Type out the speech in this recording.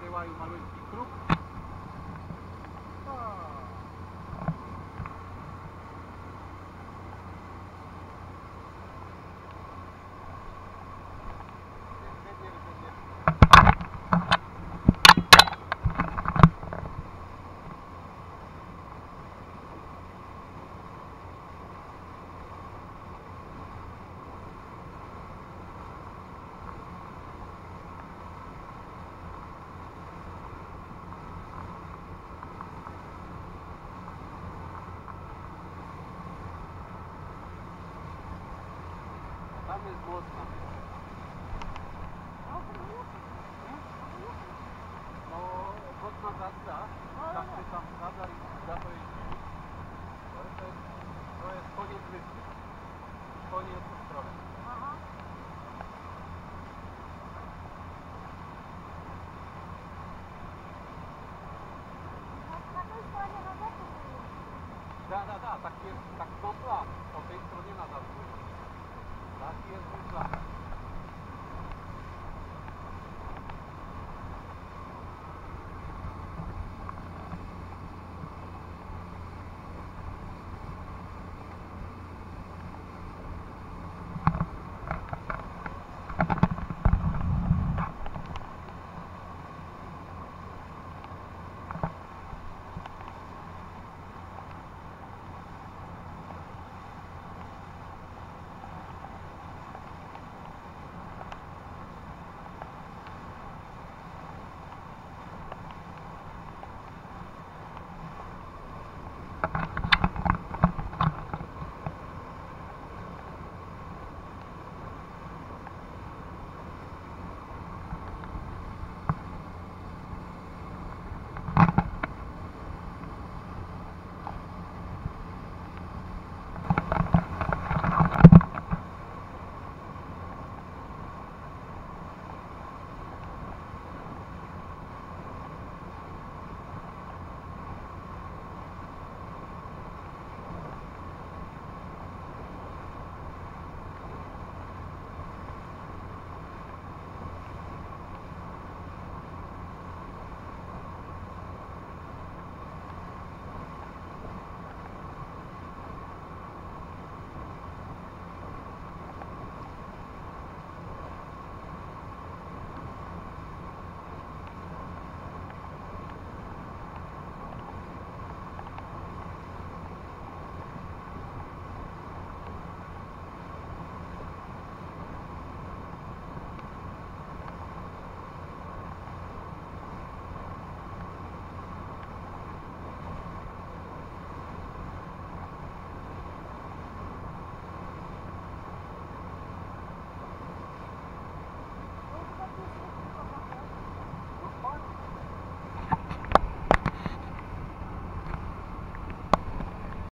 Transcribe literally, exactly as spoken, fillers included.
Przełają malutki kruk. Tam jest mocna. No, mocna gazda, tak się tam zgadza i za to jeździ. To jest, to jest koniec wyspy. Koniec strony. Da, da, da, tak jest, tak mam plan. Po tej stronie nadal. Tak jest mój plan.